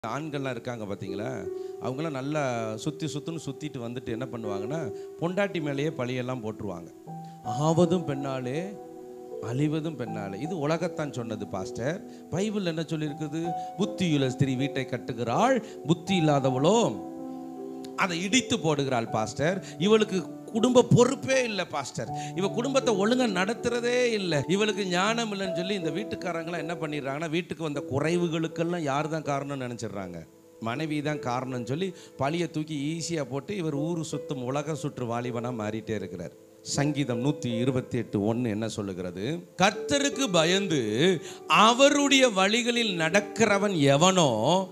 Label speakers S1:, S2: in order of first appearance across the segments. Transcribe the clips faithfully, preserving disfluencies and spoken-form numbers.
S1: ஆண்கள்லாம் இருக்காங்க பார்த்தீங்களா, அவங்களாம் நல்லா சுற்றி சுற்றுன்னு சுற்றிட்டு வந்துட்டு என்ன பண்ணுவாங்கன்னா, பொண்டாட்டி மேலேயே பழியெல்லாம் போட்டுருவாங்க. ஆவதும் பெண்ணாலே அழிவதும் பெண்ணாலே. இது உலகத்தான் சொன்னது பாஸ்டர். பைபிள் என்ன சொல்லியிருக்குது? புத்தியுள்ள ஸ்திரீ வீட்டை கட்டுகிறாள், புத்தி இல்லாதவளோ அதை இடித்து போடுகிறாள் பாஸ்டர். இவளுக்கு குடும்ப பொறுப்பே இல்லை பாஸ்டர். இவ குடும்பத்தை ஒழுங்கா நடத்துறதே இல்லை, இவளுக்கு ஞானம் இல்லைன்னு சொல்லி இந்த வீட்டுக்காரங்களாம் என்ன பண்ணிடுறாங்கன்னா, வீட்டுக்கு வந்த குறைவுகளுக்கெல்லாம் யார் தான் காரணம்னு நினச்சிடுறாங்க, மனைவி தான் காரணம்னு சொல்லி பழியை தூக்கி ஈஸியாக போட்டு இவர் ஊரு சுற்றும் உலக சுற்று வாலிபனாக மாறிட்டே இருக்கிறார். சங்கீதம் நூற்றி இருபத்தி எட்டு ஒன்று என்ன சொல்லுகிறது? கர்த்தருக்கு பயந்து அவருடைய வழிகளில் நடக்கிறவன் எவனோ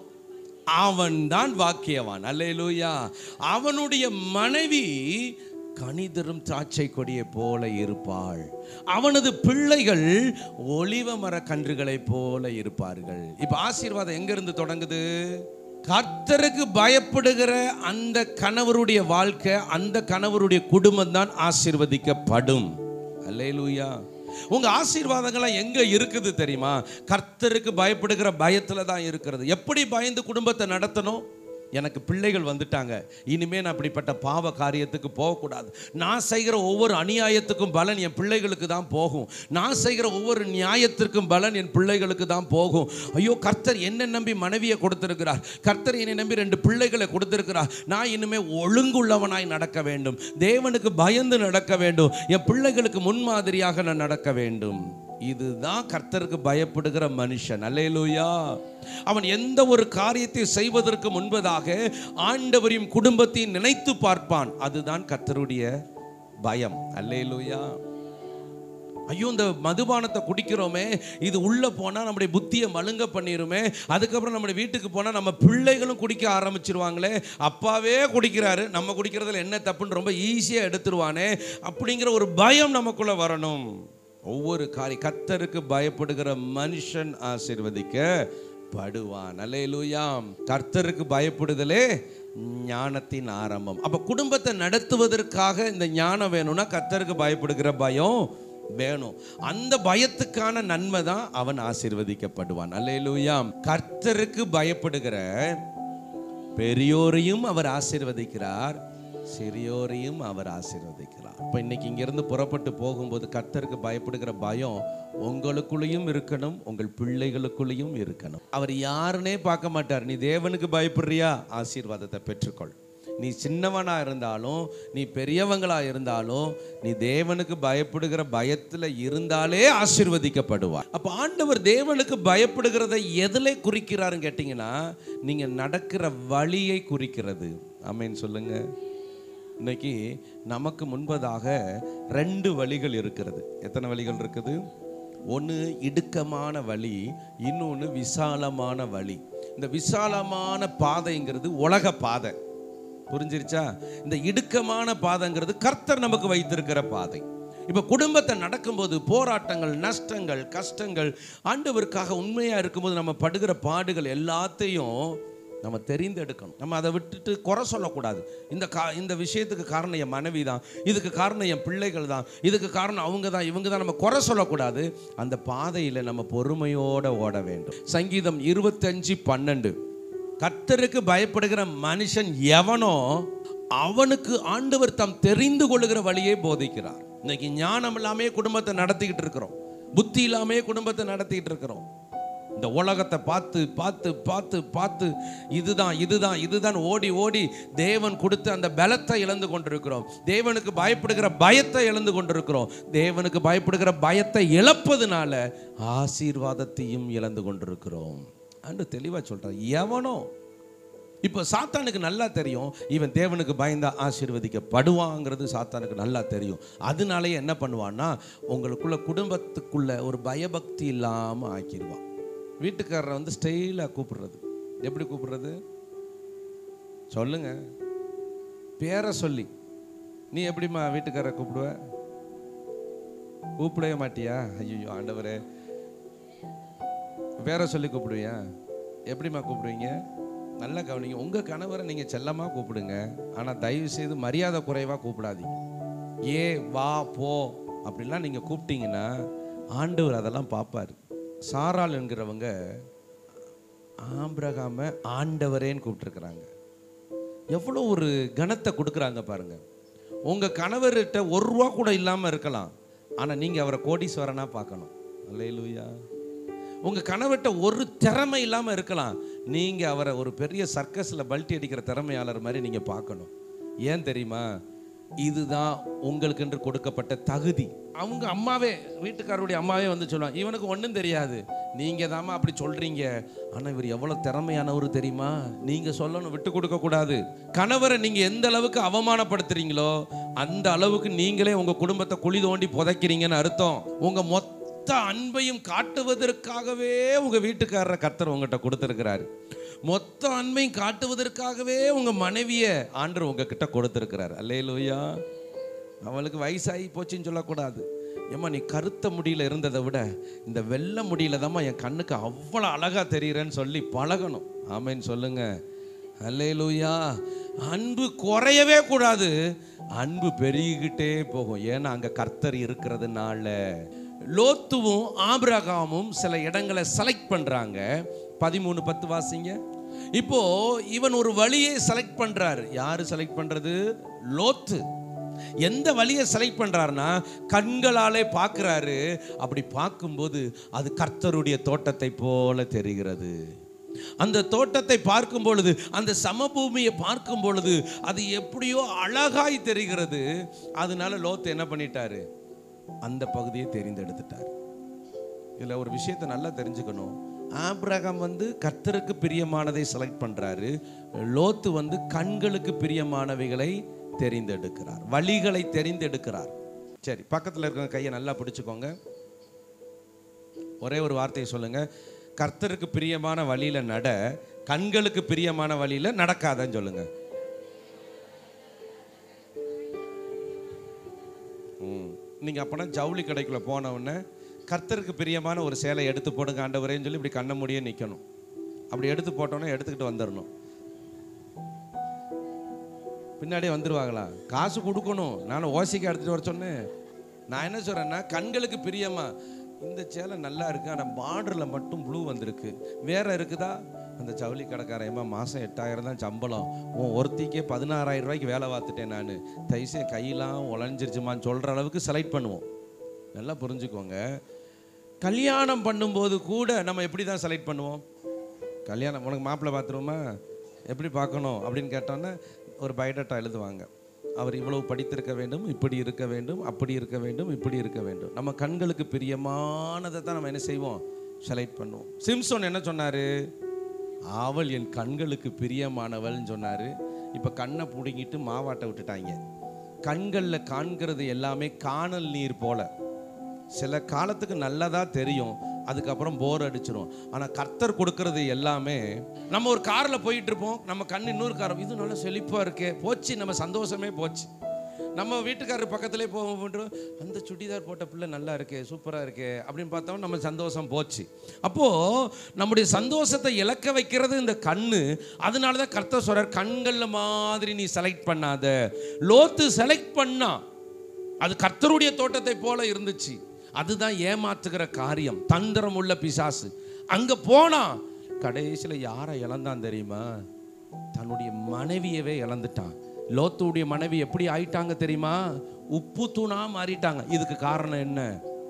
S1: அவன்தான் வாக்கியவான். அல்லேலூயா. அவனுடைய மனைவி கனிதரும் திராட்சை கொடியை போல இருப்பாள், அவனது பிள்ளைகள் ஒலிவ மர கன்றுகளை போல இருப்பார்கள். இப்ப ஆசீர்வாதம் எங்க இருந்து தொடங்குது? கர்த்தருக்கு பயப்படுகிற அந்த கணவருடைய வாழ்க்கை, அந்த கணவருடைய குடும்பம் தான் ஆசீர்வதிக்கப்படும். அல்லேலூயா. உங்க ஆசீர்வாதங்கள்லாம் எங்க இருக்குது தெரியுமா? கர்த்தருக்கு பயப்படுகிற பயத்துல தான் இருக்கிறது. எப்படி பயந்து குடும்பத்தை நடத்தணும்? எனக்கு பிள்ளைகள் வந்துட்டாங்க, இனிமே நான் அப்படிப்பட்ட பாவ காரியத்துக்கு போகக்கூடாது. நான் செய்கிற ஒவ்வொரு அநியாயத்துக்கும் பலன் என் பிள்ளைகளுக்கு தான் போகும். நான் செய்கிற ஒவ்வொரு நியாயத்திற்கும் பலன் என் பிள்ளைகளுக்கு தான் போகும். ஐயோ, கர்த்தர் என்னை நம்பி மனைவியை கொடுத்திருக்கிறார், கர்த்தர் என்னை நம்பி ரெண்டு பிள்ளைகளை கொடுத்திருக்கிறார், நான் இனிமே ஒழுங்குள்ளவனாய் நடக்க வேண்டும், தேவனுக்கு பயந்து நடக்க வேண்டும், என் பிள்ளைகளுக்கு முன்மாதிரியாக நான் நடக்க வேண்டும். இதுதான் கர்த்தருக்கு பயப்படுகிற மனுஷன். அல்லேலூயா. அவன் எந்த ஒரு காரியத்தை செய்வதற்கு முன்பதாக ஆண்டவரையும் குடும்பத்தையும் நினைத்து பார்ப்பான். அதுதான் கர்த்தருடைய பயம். அல்லேலூயா. ஐயோ, இந்த மதுபானத்தை குடிக்கிறோமே, இது உள்ள போனா நம்முடைய புத்தியை மழுங்க பண்ணிருமே, அதுக்கப்புறம் நம்முடைய வீட்டுக்கு போனா நம்ம பிள்ளைகளும் குடிக்க ஆரம்பிச்சிருவாங்களே, அப்பாவே குடிக்கிறாரு, நம்ம குடிக்கிறதுல என்ன தப்புன்னு ரொம்ப ஈஸியா எடுத்துருவானே, அப்படிங்கிற ஒரு பயம் நமக்குள்ள வரணும். ஒவ்வொரு காரியம் கர்த்தருக்கு பயப்படுகிற மனுஷன் ஆசீர்வதிக்கப்படுவான். அல்லேலூயா. கர்த்தருக்கு பயப்படுதலே ஞானத்தின் ஆரம்பம். அப்ப குடும்பத்தை நடத்துவதற்காக இந்த ஞானம் வேணும்னா கர்த்தருக்கு பயப்படுகிற பயம் வேணும். அந்த பயத்துக்கான நன்மை தான் அவன் ஆசீர்வதிக்கப்படுவான். அல்லேலூயா. கர்த்தருக்கு பயப்படுகிற பெரியோரையும் அவர் ஆசீர்வதிக்கிறார், சிறியோரையும் அவர் ஆசீர்வதிக்கிறார். இப்போ இன்னைக்கு இங்கிருந்து புறப்பட்டு போகும்போது கர்த்தருக்கு பயப்படுகிற பயம் உங்களுக்குள்ளேயும் இருக்கணும், உங்கள் பிள்ளைகளுக்குள்ளேயும் இருக்கணும். அவர் யாருன்னே பார்க்க மாட்டார். நீ தேவனுக்கு பயப்படுறியா, ஆசீர்வாதத்தை பெற்றுக்கொள். நீ சின்னவனா இருந்தாலும், நீ பெரியவங்களா இருந்தாலும், நீ தேவனுக்கு பயப்படுகிற பயத்தில் இருந்தாலே ஆசீர்வதிக்கப்படுவார். அப்போ ஆண்டவர் தேவனுக்கு பயப்படுகிறதை எதிலே குறிக்கிறாருன்னு கேட்டிங்கன்னா, நீங்கள் நடக்கிற வழியை குறிக்கிறது. ஆமென் சொல்லுங்க. இன்னைக்கு நமக்கு முன்பதாக ரெண்டு வழிகள் இருக்கிறது. எத்தனை வழிகள் இருக்குது? ஒன்று இடுக்கமான வழி, இன்னொன்று விசாலமான வழி. இந்த விசாலமான பாதைங்கிறது உலக பாதை, புரிஞ்சிருச்சா? இந்த இடுக்கமான பாதைங்கிறது கர்த்தர் நமக்கு வைத்திருக்கிற பாதை. இப்போ குடும்பத்தை நடக்கும்போது போராட்டங்கள், நஷ்டங்கள், கஷ்டங்கள், ஆண்டவருக்காக உண்மையாக இருக்கும்போது நம்ம படுகிற பாடுகள் எல்லாத்தையும் நம்ம தெரிந்தெடுக்கணும். நம்ம அதை விட்டுட்டு குறை சொல்லக்கூடாது. இந்த கா இந்த விஷயத்துக்கு காரணம் என் மனைவி தான், இதுக்கு காரணம் என் பிள்ளைகள் தான், இதுக்கு காரணம் அவங்க தான், இவங்க தான், நம்ம குறை சொல்லக்கூடாது. அந்த பாதையில் நம்ம பொறுமையோடு ஓட வேண்டும். சங்கீதம் இருபத்தஞ்சு பன்னெண்டு, கர்த்தருக்கு பயப்படுகிற மனுஷன் எவனோ அவனுக்கு ஆண்டவர் தாம் தெரிந்து கொள்ளுகிற வழியை போதிக்கிறார். இன்னைக்கு ஞானம் இல்லாமே குடும்பத்தை நடத்திக்கிட்டு இருக்கிறோம், புத்தி இல்லாமே குடும்பத்தை நடத்திக்கிட்டு இருக்கிறோம். இந்த உலகத்தை பார்த்து பார்த்து பார்த்து பார்த்து இதுதான் இதுதான் இதுதான் ஓடி ஓடி தேவன் கொடுத்த அந்த பலத்தை இழந்து கொண்டிருக்கிறோம். தேவனுக்கு பயப்படுகிற பயத்தை இழந்து கொண்டிருக்கிறோம். தேவனுக்கு பயப்படுகிற பயத்தை இழப்பதுனால ஆசீர்வாதத்தையும் இழந்து கொண்டிருக்கிறோம் என்று தெளிவாக சொல்றார். எவனோ இப்போ சாத்தானுக்கு நல்லா தெரியும், இவன் தேவனுக்கு பயந்தா ஆசீர்வதிக்கப்படுவாங்கிறது சாத்தானுக்கு நல்லா தெரியும். அதனாலேயே என்ன பண்ணுவான்னா, உங்களுக்குள்ள குடும்பத்துக்குள்ள ஒரு பயபக்தி இல்லாமல் ஆக்கிடுவான். வீட்டுக்காரரை வந்து ஸ்டைலாக கூப்பிடுறது. எப்படி கூப்பிடுறது சொல்லுங்க? பேரை சொல்லி. நீ எப்படிம்மா வீட்டுக்காரரை கூப்பிடுவ? கூப்பிடவே மாட்டியா? ஐயோ ஆண்டவரே, பேரை சொல்லி கூப்பிடுவியா? எப்படிம்மா கூப்பிடுவீங்க? நல்லா கவனிங்க. உங்கள் கணவரை நீங்கள் செல்லமாக கூப்பிடுங்க, ஆனால் தயவு செய்து மரியாதை குறைவாக கூப்பிடாதீங்க. ஏ வா போ அப்படின்லாம் நீங்கள் கூப்பிட்டீங்கன்னா ஆண்டவர் அதெல்லாம் பார்ப்பார். சாராள் என்கிறவங்க ஆபிரகாமை ஆண்டவரேன்னு கூப்பிட்டுருக்குறாங்க. எவ்வளோ ஒரு கனத்தை கொடுக்குறாங்க பாருங்க. உங்கள் கணவர்கிட்ட ஒரு ரூபா கூட இல்லாமல் இருக்கலாம், ஆனால் நீங்கள் அவரை கோடீஸ்வரனா பார்க்கணும். அல்லேலூயா. உங்கள் கணவர்கிட்ட ஒரு திறமை இல்லாமல் இருக்கலாம், நீங்கள் அவரை ஒரு பெரிய சர்க்கஸில் பல்ட்டி அடிக்கிற திறமையாளர் மாதிரி நீங்கள் பார்க்கணும். ஏன் தெரியுமா? இதுதான் உங்களுக்கு என்று கொடுக்கப்பட்ட தகுதி. அவங்க அம்மாவே, வீட்டுக்காரருடைய அம்மாவே வந்து சொல்லுவாங்க, இவனுக்கு ஒன்றும் தெரியாது, நீங்கள் தாம்மா அப்படி சொல்கிறீங்க, ஆனால் இவர் எவ்வளோ திறமையானவர் தெரியுமா, நீங்கள் சொல்லணும், விட்டு கொடுக்கக்கூடாது. கணவரை நீங்கள் எந்த அளவுக்கு அவமானப்படுத்துறீங்களோ அந்த அளவுக்கு நீங்களே உங்கள் குடும்பத்தை குழி தோண்டி புதைக்கிறீங்கன்னு அர்த்தம். உங்கள் மொத்த அன்பையும் காட்டுவதற்காகவே உங்கள் வீட்டுக்காரரை கர்த்தர் உங்கள்கிட்ட கொடுத்துருக்கிறாரு. மொத்த அன்பையும் காட்டுவதற்காகவே உங்கள் மனைவியை ஆண்டவர் உங்ககிட்ட கொடுத்துருக்கிறார். அல்லேலூயா. அவளுக்கு வயசாகி போச்சுன்னு சொல்லக்கூடாது. ஏம்மா நீ கருத்த முடியல இருந்ததை விட இந்த வெள்ளை முடியல தாம்மா என் கண்ணுக்கு அவ்வளோ அழகாக தெரிகிறேன்னு சொல்லி பழகணும். ஆமேன்னு சொல்லுங்க. அல்லேலூயா. அன்பு குறையவே கூடாது, அன்பு பெருகிக்கிட்டே போகும். ஏன்னா அங்கே கர்த்தர் இருக்கிறதுனால. லோத்துவும் ஆபிரகாமும் சில இடங்களை செலக்ட் பண்ணுறாங்க. பதிமூணு பத்து வாசிங்க. இப்போ இவன் ஒரு வழியை செலக்ட் பண்றாரு. யாரு செலக்ட் பண்றது? லோத்து. எந்த வழியை செலக்ட் பண்றாருன்னா கண்களாலே பார்க்கிறாரு. அப்படி பார்க்கும்போது அது கர்த்தருடைய தோட்டத்தை போல தெரிகிறது. அந்த தோட்டத்தை பார்க்கும் பொழுது, அந்த சமபூமியை பார்க்கும் பொழுது அது எப்படியோ அழகாய் தெரிகிறது. அதனால லோத்து என்ன பண்ணிட்டாரு? அந்த பகுதியை தெரிந்தெடுத்துட்டார். இதில் ஒரு விஷயத்தை நல்லா தெரிஞ்சுக்கணும். ஆபிரகாம் வந்து கர்த்தருக்கு பிரியமானதை செலக்ட் பண்றாரு. லோத்து வந்து கண்களுக்கு பிரியமானவைகளை தெரிந்தெடுக்கிறார், வழிகளை தெரிந்தெடுக்கிறார். சரி, பக்கத்தில் இருக்கிற கையை நல்லா பிடிச்சுக்கோங்க. ஒரே ஒரு வார்த்தையை சொல்லுங்க. கர்த்தருக்கு பிரியமான வழியில நட, கண்களுக்கு பிரியமான வழியில நடக்காதன்னு சொல்லுங்க. ம் நீங்க அப்பனா ஜவுளி கடைக்குள்ள போன உடனே கர்த்தருக்கு பிரியமான ஒரு சேலை எடுத்து போடுங்க ஆண்டவரேன்னு சொல்லி இப்படி கண்ண முடிய நிற்கணும். அப்படி எடுத்து போட்டோன்னே எடுத்துக்கிட்டு வந்துடணும். பின்னாடியே வந்துடுவாங்களா? காசு கொடுக்கணும். நான் ஓசிக்கு எடுத்துகிட்டு வர சொன்னேன். நான் என்ன சொல்கிறேன்னா, கண்களுக்கு பிரியமா இந்த சேலை நல்லா இருக்குது, ஆனால் பார்டரில் மட்டும் ப்ளூ வந்திருக்கு, வேற இருக்குதா? அந்த ஜவுளி கடைக்காரையம்மா மாதம் எட்டாயிரம் தான் சம்பளம், உன் ஒருத்திக்கே பதினாறாயிரம் ரூபாய்க்கு வேலை பார்த்துட்டேன் நான், தைசே கையெல்லாம் உழைஞ்சிருச்சுமான்னு சொல்கிற அளவுக்கு செலக்ட் பண்ணுவோம். நல்லா புரிஞ்சுக்கோங்க. கல்யாணம் பண்ணும்போது கூட நம்ம எப்படி தான் செலக்ட் பண்ணுவோம்? கல்யாணம் உனக்கு மாப்பிள்ளை பார்த்துருவோமா, எப்படி பார்க்கணும் அப்படின்னு கேட்டோன்னா ஒரு பயோடேட்டா எழுதுவாங்க. அவர் இவ்வளவு படித்திருக்க வேண்டும், இப்படி இருக்க வேண்டும், அப்படி இருக்க வேண்டும், இப்படி இருக்க வேண்டும். நம்ம கண்களுக்கு பிரியமானதை தான் நம்ம என்ன செய்வோம்? செலக்ட் பண்ணுவோம். சிம்சோன் என்ன சொன்னார்? அவள் என் கண்களுக்கு பிரியமானவள்னு சொன்னார். இப்போ கண்ணை பிடுங்கிட்டு மாவாட்டை விட்டுட்டாங்க. கண்களில் காண்கிறது எல்லாமே காணல் நீர் போல. சில காலத்துக்கு நல்லதா தெரியும், அதுக்கப்புறம் போர் அடிச்சிடும். ஆனால் கர்த்தர் கொடுக்கறது எல்லாமே, நம்ம ஒரு காரில் போயிட்டு இருப்போம், நம்ம கண் இன்னொரு காரம், இது நல்லா செழிப்பாக இருக்கே, போச்சு நம்ம சந்தோஷமே போச்சு. நம்ம வீட்டுக்காரர் பக்கத்துலேயே போவோம், அந்த சுடிதார் போட்ட பிள்ளை நல்லா இருக்கே, சூப்பராக இருக்கே அப்படின்னு பார்த்தோம், நம்ம சந்தோஷம் போச்சு. அப்போது நம்முடைய சந்தோஷத்தை இழக்க வைக்கிறது இந்த கண்ணு. அதனால தான் கர்த்தர் சொல்றார், கண்களில் மாதிரி நீ செலக்ட் பண்ணாத. லோத்து செலக்ட் பண்ணா, அது கர்த்தருடைய தோட்டத்தை போல இருந்துச்சு. அதுதான் ஏமாத்துகிற காரியம், தந்திரம் உள்ள பிசாசு. அங்க போனா கடைசியில் யாரை இழந்தான் தெரியுமா? தன்னுடைய மனைவியவே இழந்துட்டான். லோத்துடைய மனைவி எப்படி ஆயிட்டாங்க தெரியுமா? உப்பு தூணா மாறிட்டாங்க. இதுக்கு காரணம் என்ன?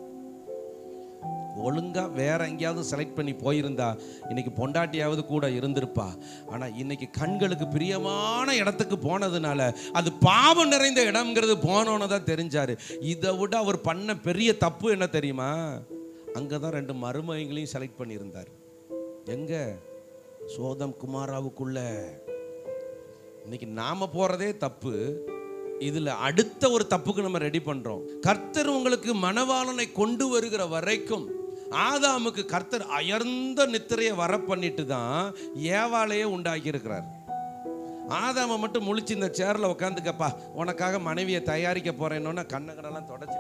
S1: ஒழுங்கா வேற எங்கேயாவது செலக்ட் பண்ணி போயிருந்தா இன்னைக்கு பொண்டாட்டியாவது கூட இருந்திருப்பா. ஆனா இன்னைக்கு கண்களுக்கு பிரியமான இடத்துக்கு போனதுனால அது பாவம் நிறைந்த இடம்ங்கிறது போனோன்னு தான் தெரிஞ்சாரு. இதை விட அவர் பண்ண பெரிய தப்பு என்ன தெரியுமா? அங்கதான் ரெண்டு மருமகங்களையும் செலக்ட் பண்ணியிருந்தார். எங்க? சோதம் குமாராவுக்குள்ள. இன்னைக்கு நாம போறதே தப்பு, இதுல அடுத்த ஒரு தப்புக்கு நம்ம ரெடி பண்றோம். கர்த்தர் உங்களுக்கு மணவாளனை கொண்டு வருகிற வரைக்கும் ஆதாமுக்கு கர்த்தர் அயர்ந்த நித்திரையை வர பண்ணிட்டு தான் ஏவாளையே உண்டாக்கி இருக்கிறார். ஆதாமை மட்டும் முழிச்சு இந்த சேர்ல உட்காந்துக்கப்பா உனக்காக மனைவியை தயாரிக்க போறேன்னு கண்ணகடெல்லாம் தொடச்சிட்டு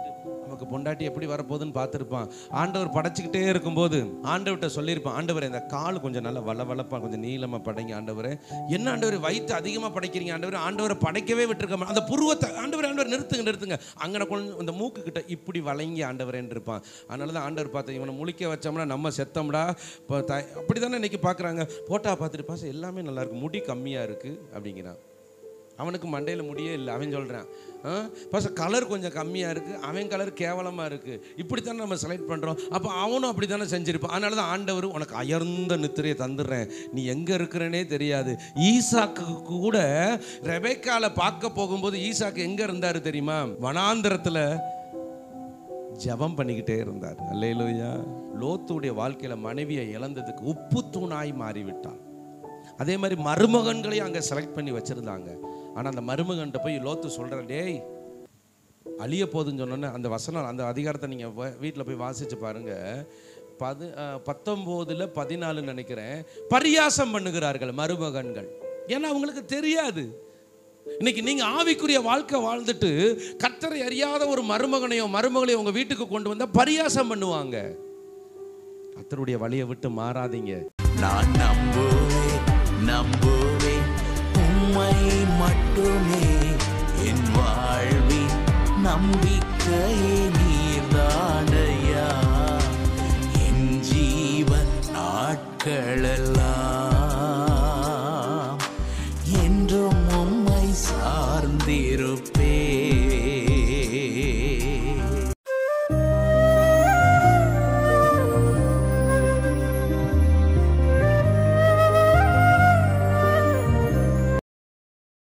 S1: நமக்கு பொண்டாட்டி எப்படி வரப்போகுதுன்னு பார்த்துருப்பான். ஆண்டவர் படைச்சிக்கிட்டே இருக்கும்போது ஆண்டவர்கிட்ட சொல்லியிருப்பான், ஆண்டவர் இந்த கால் கொஞ்சம் நல்லா வள வளப்பாக கொஞ்சம் நீளமாக படைங்க ஆண்டவர். என்ன ஆண்டவர் வயிற்று அதிகமாக படைக்கிறீங்க ஆண்டவர், ஆண்டவரை படைக்கவே விட்டுருக்க, அந்த புருவத்தை ஆண்டவர் ஆண்டவர் நிறுத்துங்க நிறுத்துங்க அங்கே கொஞ்சம் அந்த மூக்கு கிட்ட இப்படி வளைங்கி ஆண்டவரேன்னு இருப்பான். அதனால தான் ஆண்டவர் பார்த்து இவனை முழிக்க வச்சோம்னா நம்ம செத்தோம்டா இப்போ த அப்படி தானே இன்றைக்கி பார்க்குறாங்க. போட்டா பார்த்துட்டு பாச எல்லாமே நல்லாயிருக்கு, முடி கம்மியாக இருக்குது அப்படிங்கிறான். அவனுக்கு மண்டையில் முடியே இல்லை. அவன் சொல்கிறான் பாச கலர் கொஞ்சம் கம்மியாக இருக்குது, அவன் கலர் கேவலமாக இருக்குது. இப்படி தானே நம்ம செலக்ட் பண்ணுறோம். அப்போ அவனும் அப்படி தானே செஞ்சுருப்பான். அதனால தான் ஆண்டவர் உனக்கு அயர்ந்த நித்திரையை தந்துடுறேன், நீ எங்கே இருக்கிறனே தெரியாது. ஈசாக்கு கூட ரெபெக்கால பார்க்க போகும்போது ஈசாக்கு எங்கே இருந்தார் தெரியுமா? வனாந்திரத்தில் ஜெபம் பண்ணிக்கிட்டே இருந்தார். அல்லேலூயா. லோத்துடைய வாழ்க்கையில் மனைவியை இழந்ததுக்கு உப்பு தூணாய் மாறிவிட்டான். அதே மாதிரி மருமகன்களையும் அங்கே செலக்ட் பண்ணி வச்சுருந்தாங்க. ஆனால் அந்த மருமகன்கிட்ட போய் லோத்து சொல்கிற, டேய் அழிய போதுன்னு சொன்னோன்னே அந்த வசனம் அந்த அதிகாரத்தை நீங்கள் வீட்டில் போய் வாசித்து பாருங்கள். பது பத்தொம்போதில் பதினாலுன்னு நினைக்கிறேன். பரியாசம் பண்ணுகிறார்கள் மருமகன்கள். ஏன்னா அவங்களுக்கு தெரியாது. இன்னைக்கு நீங்கள் ஆவிக்குரிய வாழ்க்கை வாழ்ந்துட்டு கர்த்தரை அறியாத ஒரு மருமகனையோ மருமகளையோ உங்கள் வீட்டுக்கு கொண்டு வந்தால் பரியாசம் பண்ணுவாங்க. கர்த்தருடைய வழியை விட்டு மாறாதீங்க.
S2: நான் நம்புவேன் நம்புவேன் உம்மை மட்டுமே, என் வாழ்வின் நம்பிக்கையே நீர்தானையா. என் ஜீவன் நாட்களெல்லாம்